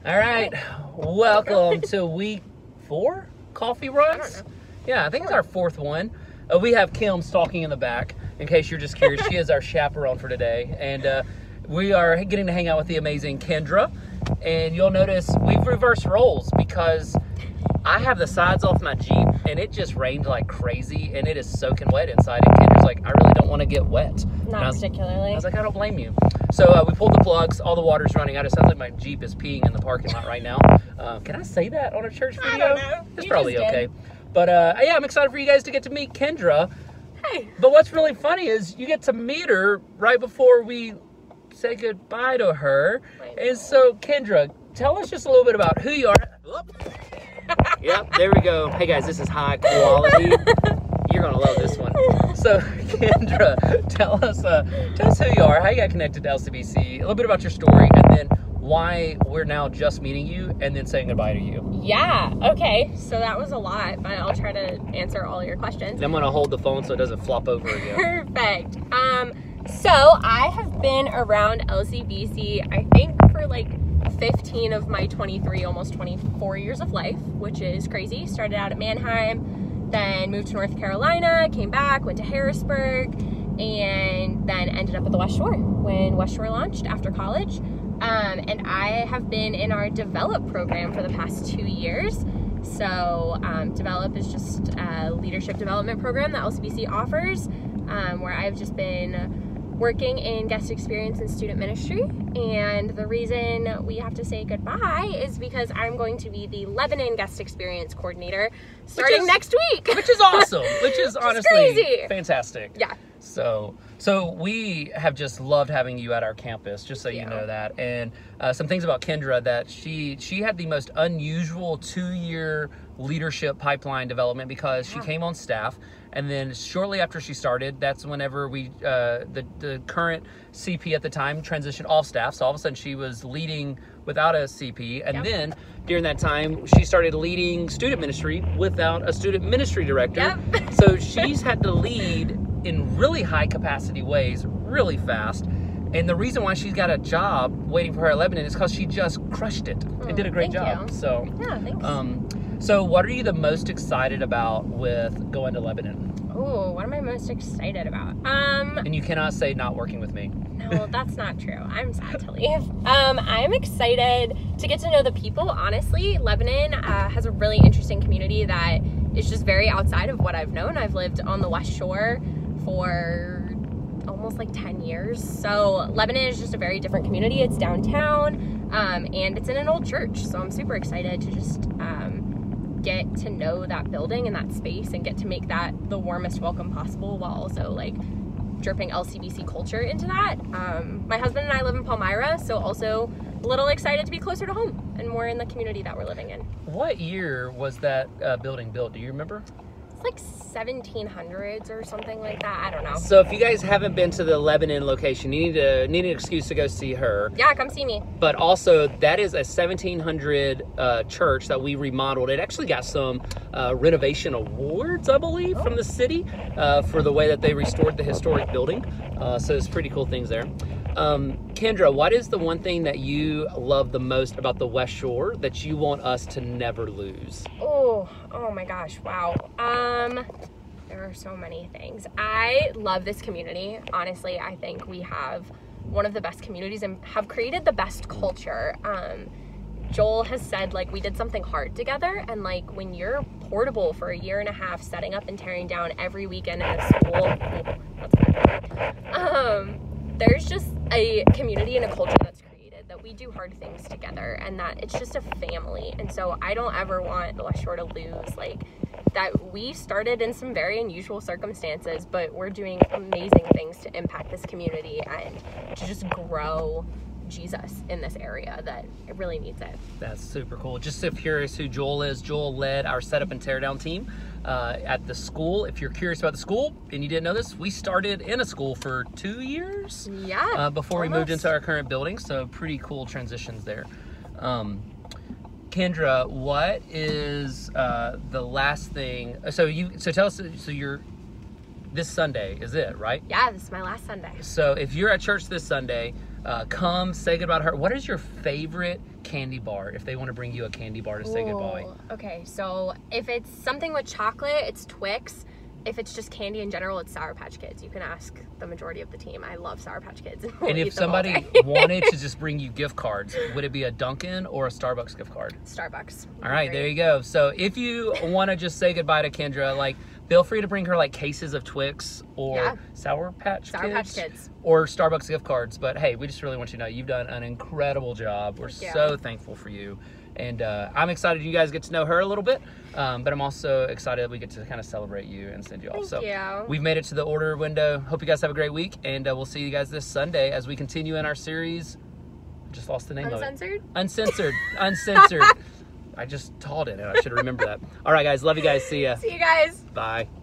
All right, welcome to week 4 coffee runs. Yeah, I think it's our 4th one. We have Kim stalking in the back, in case you're just curious. She is our chaperone for today, and we are getting to hang out with the amazing Kendra. And you'll notice we've reversed roles because I have the sides off my Jeep, and it just rained like crazy, and it is soaking wet inside. And Kendra's like, I really don't want to get wet. Not particularly. I was like, I don't blame you. So we pulled the plugs. All the water's running out. It sounds like my Jeep is peeing in the parking lot right now. Can I say that on a church video? I don't know. It's You probably just okay. did. But yeah, I'm excited for you guys to get to meet Kendra. Hey. But what's really funny is you get to meet her right before we say goodbye to her. And so, Kendra, tell us just a little bit about who you are. Yep, there we go. Hey guys, this is high quality. You're gonna love this one. So, Kendra, tell us who you are, how you got connected to LCBC, a little bit about your story, and then why we're now just meeting you, and then saying goodbye to you. Yeah, okay. So that was a lot, but I'll try to answer all your questions. And I'm gonna hold the phone so it doesn't flop over again. Perfect. So I have been around LCBC, I think, for like 15 of my 23, almost 24 years of life, which is crazy. Started out at Manheim, then moved to North Carolina, came back, went to Harrisburg, and then ended up at the West Shore when West Shore launched after college. And I have been in our Develop program for the past 2 years. So Develop is just a leadership development program that LCBC offers, where I've just been working in guest experience and student ministry. And the reason we have to say goodbye is because I'm going to be the Lebanon guest experience coordinator starting next week. Which is awesome. Which is honestly crazy. Fantastic. Yeah. So we have just loved having you at our campus, just so you know that. And some things about Kendra, that she had the most unusual 2-year leadership pipeline development because she came on staff, and then shortly after she started, that's whenever we the current CP at the time transitioned off staff. So all of a sudden she was leading without a CP, and then during that time she started leading student ministry without a student ministry director. So she's had to lead in really high capacity ways really fast, and the reason why she's got a job waiting for her at Lebanon is because she just crushed it and did a great job. So yeah, thanks. So what are you the most excited about with going to Lebanon? Oh, what am I most excited about? And you cannot say not working with me. No, that's not true. I'm sad to leave. I'm excited to get to know the people. Honestly, Lebanon has a really interesting community that is just very outside of what I've known. I've lived on the West Shore for almost like 10 years. So Lebanon is just a very different community. It's downtown, and it's in an old church. So I'm super excited to just get to know that building and that space and get to make that the warmest welcome possible, while also like dripping LCBC culture into that. My husband and I live in Palmyra, so also a little excited to be closer to home and more in the community that we're living in. What year was that building built? Do you remember? It's like 1700s or something like that. I don't know. So if you guys haven't been to the Lebanon location, you need an excuse to go see her. Yeah, come see me. But also, that is a 1700 church that we remodeled. It actually got some renovation awards, I believe, from the city for the way that they restored the historic building. So it's pretty cool things there. Kendra, what is the one thing that you love the most about the West Shore that you want us to never lose? Oh my gosh, wow. There are so many things. I love this community. Honestly, I think we have one of the best communities and have created the best culture. Joel has said, like, we did something hard together, and like when you're portable for 1.5 years, setting up and tearing down every weekend in a school, there's just a community and a culture that's created that we do hard things together, and that it's just a family. And so I don't ever want the West Shore to lose like that. We started in some very unusual circumstances, but we're doing amazing things to impact this community and to just grow Jesus in this area that it really needs it. That's super cool. Just so curious who Joel is. Joel led our setup and teardown team at the school. If you're curious about the school and you didn't know this, we started in a school for 2 years. Yeah. Before we moved into our current building. So pretty cool transitions there. Kendra, what is the last thing? So tell us. So you're this Sunday is it, right? Yeah, this is my last Sunday. So if you're at church this Sunday, come say goodbye to her. What is your favorite candy bar if they want to bring you a candy bar to say goodbye? Okay, so if it's something with chocolate, it's Twix. If it's just candy in general, it's Sour Patch Kids. You can ask the majority of the team. I love Sour Patch Kids. And if somebody wanted to just bring you gift cards, would it be a Dunkin' or a Starbucks gift card? Starbucks. All right, there you go. So if you want to just say goodbye to Kendra, like, feel free to bring her like cases of Twix or Sour Patch Kids or Starbucks gift cards. But hey, we just really want you to know you've done an incredible job. We're so thankful for you. And I'm excited you guys get to know her a little bit, but I'm also excited that we get to kind of celebrate you and send you off. Thank you. We've made it to the order window. Hope you guys have a great week, and we'll see you guys this Sunday as we continue in our series. I just lost the name of it. Uncensored. Uncensored. I just taught it, and I should remember that. All right, guys. Love you guys. See ya. See you guys. Bye.